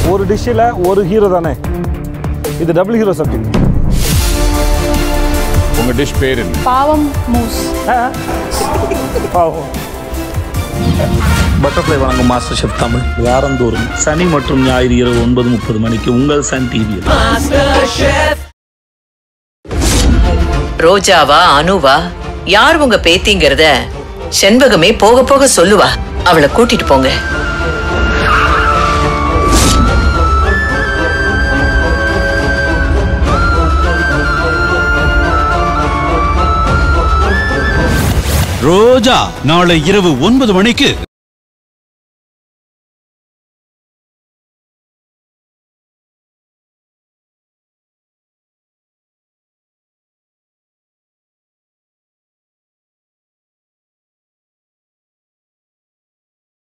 ஒரு டிஷ்ஷில் ஒரு ஹீரோ தானே, இது டபுள் ஹீரோ சப்ஜெக்ட். உங்க டிஷ் பேர் என்ன? பாவம் மூஸ். பாவம். பட்டர்ஃப்ளை வழங்கும் மாஸ்டர் ஷெஃப் தமிழ் வாரந்தோறும் சனி மற்றும் ஞாயிறு இரவு 9:30 மணிக்கு உங்கள் சன் டிவியில். ரோஜாவா அனுவா யார் உங்க பேத்திங்கிறத செண்பகமே போக போக சொல்லுவா. அவளை கூட்டிட்டு போங்க. ரோஜா நாளை இரவு 9 மணிக்கு.